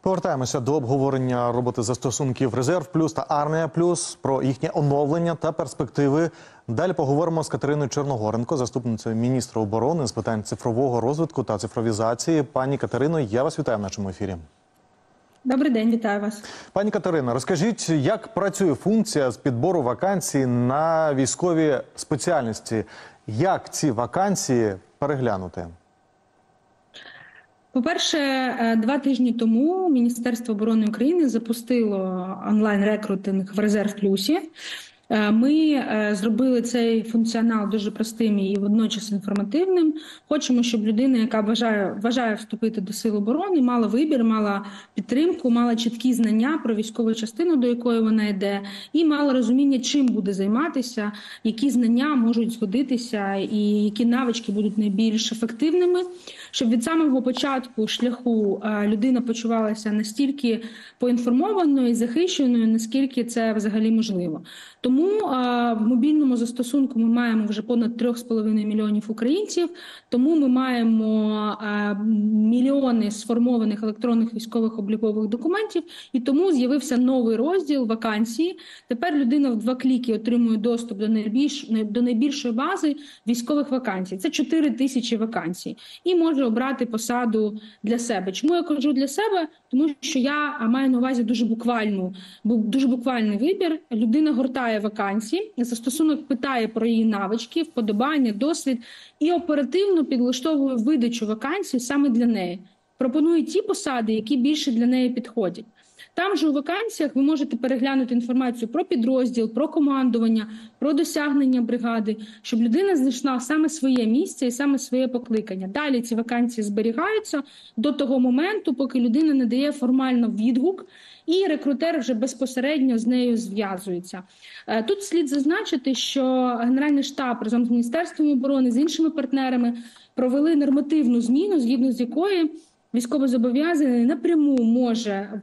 Повертаємося до обговорення роботи застосунків «Резерв Плюс» та «Армія Плюс», про їхнє оновлення та перспективи. Далі поговоримо з Катериною Черногоренко, заступницею міністра оборони з питань цифрового розвитку та цифровізації. Пані Катерино, я вас вітаю в нашому ефірі. Добрий день, вітаю вас. Пані Катерино, розкажіть, як працює функція з підбору вакансій на військові спеціальності? Як ці вакансії переглянути? По-перше, 2 тижні тому Міністерство оборони України запустило онлайн-рекрутинг в «Резерв Плюсі». Ми зробили цей функціонал дуже простим і водночас інформативним. Хочемо, щоб людина, яка бажає вступити до Сил оборони, мала вибір, мала підтримку, мала чіткі знання про військову частину, до якої вона йде, і мала розуміння, чим буде займатися, які знання можуть згодитися і які навички будуть найбільш ефективними, щоб від самого початку шляху людина почувалася настільки поінформованою і захищеною, наскільки це взагалі можливо. Тому в мобільному застосунку ми маємо вже понад 3,5 мільйонів українців, тому ми маємо мільйони сформованих електронних військових облікових документів, і тому з'явився новий розділ вакансії. Тепер людина в 2 кліки отримує доступ до найбільшої бази військових вакансій. Це 4 тисячі вакансій. І може обрати посаду для себе. Чому я кажу для себе? Тому що я маю на увазі дуже буквальний вибір. Людина гортає вакансії, застосунок питає про її навички, вподобання, досвід і оперативно підлаштовує видачу вакансій саме для неї. Пропонує ті посади, які більше для неї підходять. Там же у вакансіях ви можете переглянути інформацію про підрозділ, про командування, про досягнення бригади, щоб людина знайшла саме своє місце і саме своє покликання. Далі ці вакансії зберігаються до того моменту, поки людина не дає формально відгук, і рекрутер вже безпосередньо з нею зв'язується. Тут слід зазначити, що Генеральний штаб разом з Міністерством оборони, з іншими партнерами провели нормативну зміну, згідно з якою військовозобов'язаний напряму може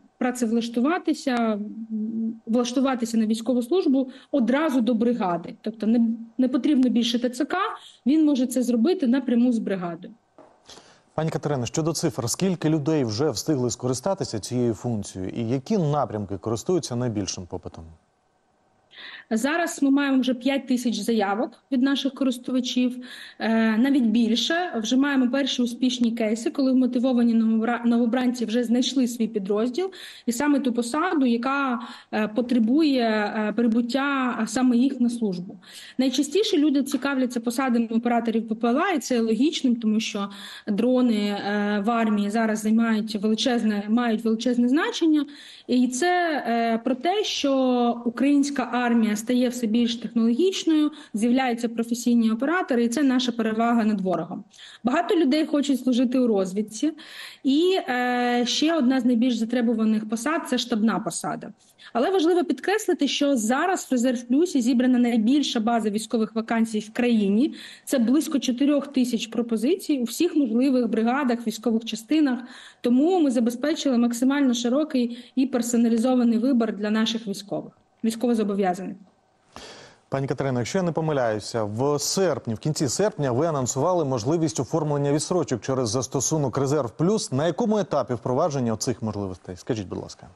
влаштуватися на військову службу одразу до бригади. Тобто не потрібно більше ТЦК, він може це зробити напряму з бригадою. Пані Катерино, щодо цифр, скільки людей вже встигли скористатися цією функцією і які напрямки користуються найбільшим попитом? Зараз ми маємо вже 5 тисяч заявок від наших користувачів, навіть більше. Вже маємо перші успішні кейси, коли вмотивовані новобранці вже знайшли свій підрозділ і саме ту посаду, яка потребує прибуття саме їх на службу. Найчастіше люди цікавляться посадами операторів ППЛА, і це логічним, тому що дрони в армії зараз мають величезне значення. І це про те, що українська армія стає все більш технологічною, з'являються професійні оператори, і це наша перевага над ворогом. Багато людей хочуть служити у розвідці. І ще одна з найбільш затребуваних посад – це штабна посада. Але важливо підкреслити, що зараз в «Резерв Плюсі» зібрана найбільша база військових вакансій в країні. Це близько 4 тисяч пропозицій у всіх можливих бригадах, військових частинах. Тому ми забезпечили максимально широкий і персоналізований вибір для наших військовозобов'язаних. Пані Катерино, якщо я не помиляюся, в кінці серпня ви анонсували можливість оформлення відстрочок через застосунок «Резерв Плюс». На якому етапі впровадження цих можливостей? Скажіть, будь ласка.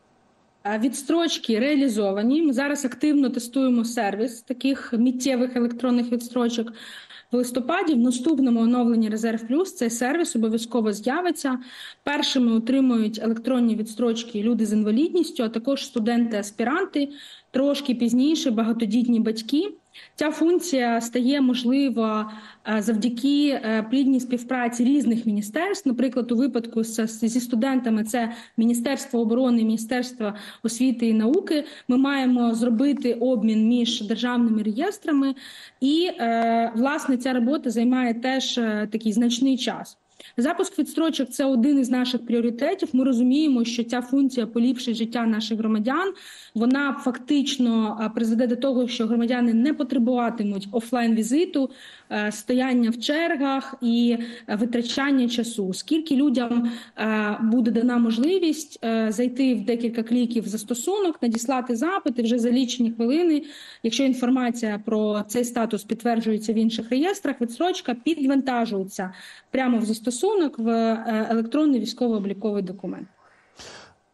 Відстрочки реалізовані. Ми зараз активно тестуємо сервіс таких миттєвих електронних відстрочок. В листопаді в наступному оновленні «Резерв Плюс» цей сервіс обов'язково з'явиться. Першими отримують електронні відстрочки люди з інвалідністю, а також студенти-аспіранти, трошки пізніше багатодітні батьки. Ця функція стає можлива завдяки плідній співпраці різних міністерств. Наприклад, у випадку зі студентами це Міністерство оборони, Міністерство освіти і науки. Ми маємо зробити обмін між державними реєстрами і, власне, ця робота займає теж такий значний час. Запуск відстрочок – це один із наших пріоритетів. Ми розуміємо, що ця функція поліпшить життя наших громадян. Вона фактично призведе до того, що громадяни не потребуватимуть офлайн-візиту, стояння в чергах і витрачання часу. Скільки людям буде дана можливість зайти в декілька кліків в застосунок, надіслати запит і вже за лічені хвилини, якщо інформація про цей статус підтверджується в інших реєстрах, відстрочка підвантажується прямо в застосунок в електронний військово-обліковий документ.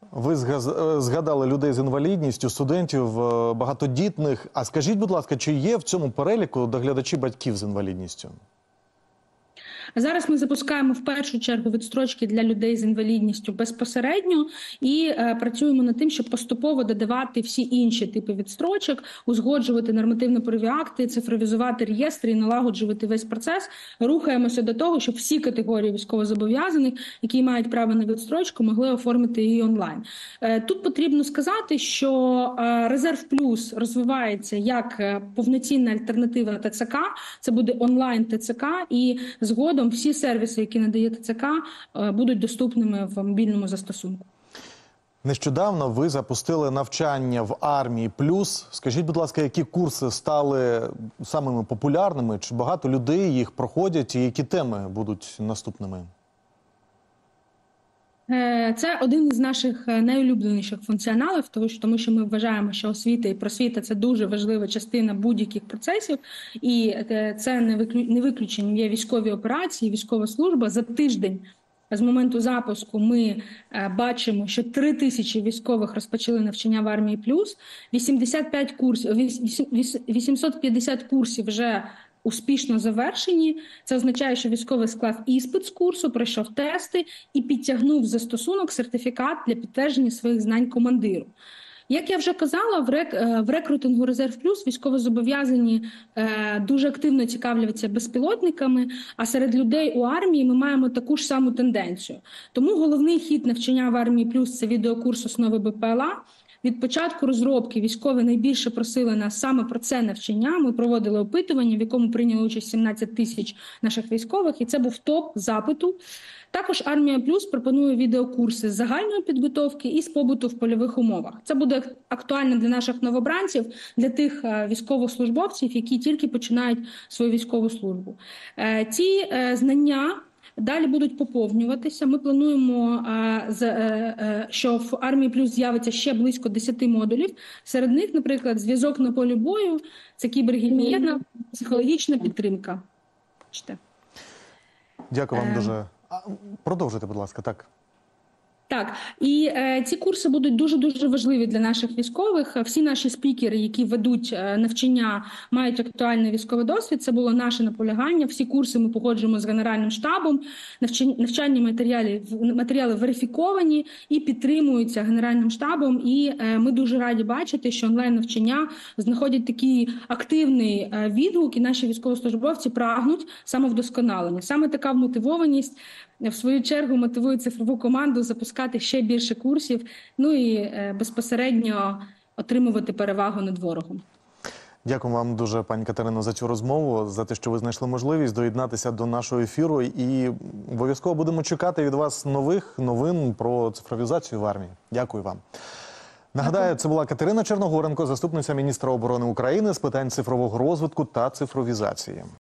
Ви згадали людей з інвалідністю, студентів, багатодітних. А скажіть, будь ласка, чи є в цьому переліку доглядачі батьків з інвалідністю? Зараз ми запускаємо в першу чергу відстрочки для людей з інвалідністю безпосередньо і працюємо над тим, щоб поступово додавати всі інші типи відстрочок, узгоджувати нормативно-правові акти, цифровізувати реєстри і налагоджувати весь процес. Рухаємося до того, щоб всі категорії військовозобов'язаних, які мають право на відстрочку, могли оформити її онлайн. Тут потрібно сказати, що Резерв Плюс розвивається як повноцінна альтернатива ТЦК, це буде онлайн ТЦК, і згодом всі сервіси, які надає ТЦК, будуть доступними в мобільному застосунку. Нещодавно ви запустили навчання в Армії Плюс. Скажіть, будь ласка, які курси стали самими популярними? Чи багато людей їх проходять і які теми будуть наступними? Це один із наших найулюбленіших функціоналів, тому що ми вважаємо, що освіта і просвіта – це дуже важлива частина будь-яких процесів, і це не виключенням є військові операції, військова служба. За тиждень з моменту запуску ми бачимо, що 3000 військових розпочали навчання в Армії Плюс, 850 курсів вже успішно завершені. Це означає, що військовий склав іспит з курсу, пройшов тести і підтягнув застосунок сертифікат для підтвердження своїх знань командиру. Як я вже казала, в рекрутингу Резерв Плюс військовозобов'язані дуже активно цікавляться безпілотниками, а серед людей у армії ми маємо таку ж саму тенденцію. Тому головний хід навчання в Армії Плюс – це відеокурс «Основи БПЛА». Від початку розробки військові найбільше просили нас саме про це навчання. Ми проводили опитування, в якому прийняли участь 17 тисяч наших військових, і це був топ запиту. Також Армія Плюс пропонує відеокурси з загальної підготовки і з побуту в польових умовах. Це буде актуально для наших новобранців, для тих військовослужбовців, які тільки починають свою військову службу. Ці знання далі будуть поповнюватися. Ми плануємо, що в Армії Плюс з'явиться ще близько 10 модулів. Серед них, наприклад, зв'язок на полі бою, це кібергігієна, психологічна підтримка. Дякую вам дуже. Продовжуйте, будь ласка, так. Так, і ці курси будуть дуже-дуже важливі для наших військових. Всі наші спікери, які ведуть навчання, мають актуальний військовий досвід. Це було наше наполягання. Всі курси ми погоджуємо з Генеральним штабом. Навчальні матеріали верифіковані і підтримуються Генеральним штабом. І ми дуже раді бачити, що онлайн-навчання знаходять такий активний відгук, і наші військовослужбовці прагнуть самовдосконалення. Саме така вмотивованість в свою чергу мотивує цифрову команду запускати ще більше курсів, ну і безпосередньо отримувати перевагу над ворогом. Дякую вам дуже, пані Катерино, за цю розмову, за те, що ви знайшли можливість доєднатися до нашого ефіру. І обов'язково будемо чекати від вас нових новин про цифровізацію в армії. Дякую вам. Нагадаю, це була Катерина Черногоренко, заступниця міністра оборони України з питань цифрового розвитку та цифровізації.